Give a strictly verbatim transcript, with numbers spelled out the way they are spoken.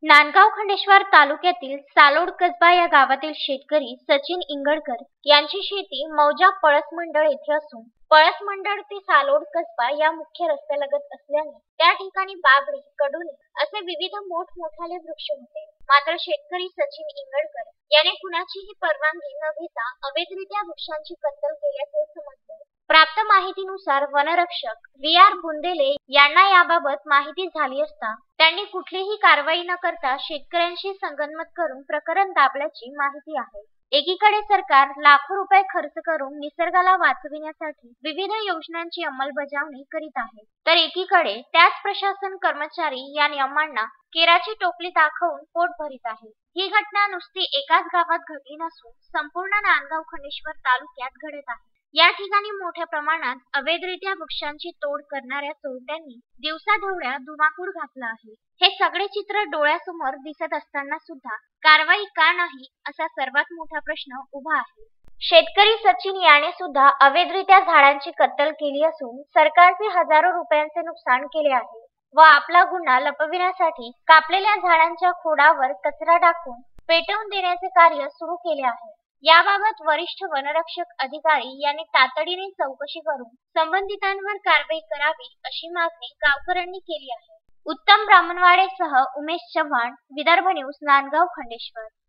नांदगाव खंडेश्वर तालुक्यातील सालोड कसबा या गावातील शेतकरी सचिन इंगळकर यांची शेती मौजा पळसमंडळ येथे असून पळसमंडळ ते सालोड कसबा या मुख्य रस्त्यालगत असल्याने त्या ठिकाणी बाभळी, कडुली असे विविध मोठमोठाले वृक्ष होते. मात्र शेतकरी सचिन इंगळकर याने कुणाचीही परवानगी न घेता अवैधरित्या वृक्षांची कत्तल केल्याचे समजले. प्राप्त माहितीनुसार वनरक्षक व्ही आर बुंदेले यांना याबाबत माहिती झाली असता त्यांनी कुठलीही कारवाई न करता शेतकऱ्यांशी संगनमत करून प्रकरण दाबल्याची माहिती आहे. एकीकडे सरकार लाखो रुपये खर्च करून निसर्गाला वाचविण्यासाठी विविध योजनांची अंमलबजावणी करीत आहे, तर एकीकडे त्याच प्रशासन कर्मचारी या नियमांना केराची टोपली दाखवून पोट भरीत आहे. ही घटना नुसती एकाच गावात घडली नसून संपूर्ण नांदगाव खंडेश्वर तालुक्यात घडत आहे. या ठिकाणी मोठ्या प्रमाणात अवैधरित्या वृक्षांची तोड करणाऱ्या चोरट्यांनी दिवसाढवळ्या धुमाकूळ घातला आहे. हे सगळे चित्र डोळ्यासमोर दिसत असताना सुद्धा कारवाई का नाही असा सर्वात मोठा प्रश्न उभा आहे. शेतकरी सचिन याने सुद्धा अवैधरित्या झाडांची कत्तल केली असून सरकारचे हजारो रुपयांचे नुकसान केले आहे व आपला गुन्हा लपविण्यासाठी कापलेल्या झाडांच्या खोडावर कचरा टाकून पेटवून देण्याचे कार्य सुरू केले आहे. याबाबत वरिष्ठ वनरक्षक अधिकारी यांनी तातडीने चौकशी करून संबंधितांवर कारवाई करावी अशी मागणी गावकऱ्यांनी केली आहे. उत्तम ब्राह्मणवाडेसह उमेश चव्हाण, विदर्भ न्यूज, नांदगाव खंडेश्वर.